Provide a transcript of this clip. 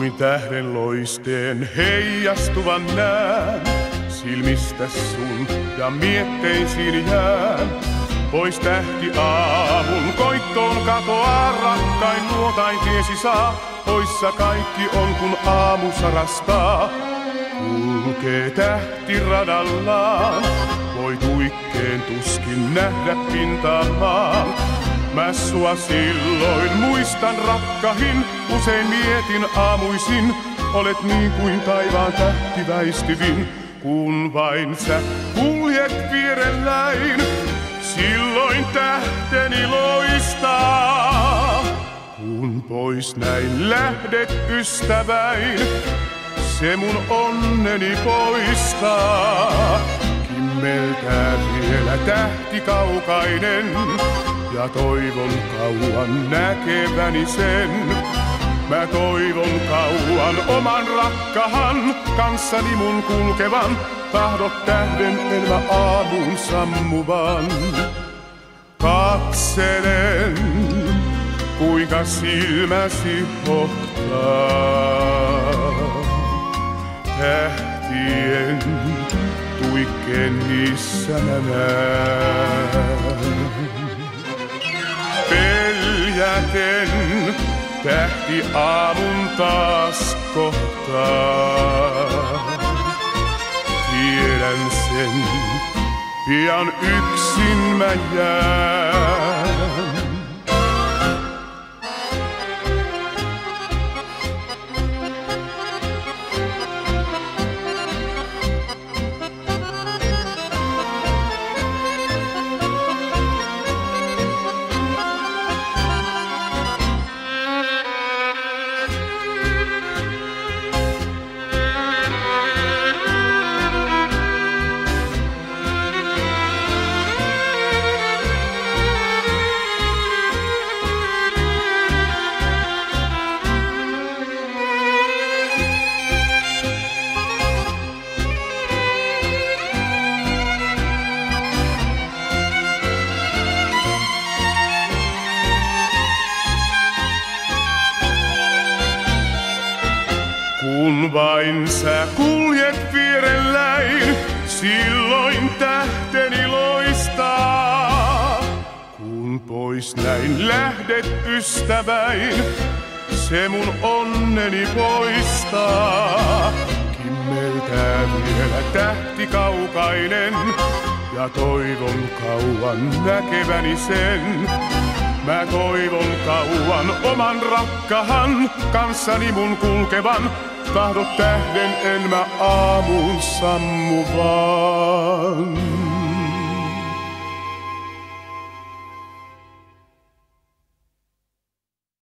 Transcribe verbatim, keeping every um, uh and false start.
Kuin tähden loisteen heijastuvan näen, silmistäs sun ja mietteisiin jään. Pois tähti aamun koittoon katoaa, rakkain luotain tiesi saa. Poissa kaikki on kun aamu sarastaa. Kulkee tähti radallaan, voi tuikkeen tuskin nähdä pintaan maan. Mä sua silloin muistan rakkahin, usein mietin aamuisin. Olet niin kuin taivaan tähti väistyvin, kun vain sä kuljet vierelläin. Silloin tähteni loistaa, kun pois näin lähdet ystäväin. Se mun onneni poistaa. Kimmeltää vielä tähti kaukainen, ja toivon kauan näkeväni sen. Mä toivon kauan oman rakkahan kanssani mun kulkevan. Tahdot tähden elämä aamun sammuvan. Katselen, kuinka silmäsi hohtaa. Tähtien tuikkeen niissä mä näen. Peljäten tähti aamun taas kohtaa. Tiedän sen, pian yksin mä jään. Kun vain sä kuljet vierelläin, silloin tähteni loistaa. Kun pois näin lähdet ystäväin, se mun onneni poistaa. Kimmeltää vielä tähti kaukainen, ja toivon kauan näkeväni sen. Mä toivon kauan oman rakkahan kanssani mun kulkevan. Tahdot tähden en mä aamuun sammuvaa.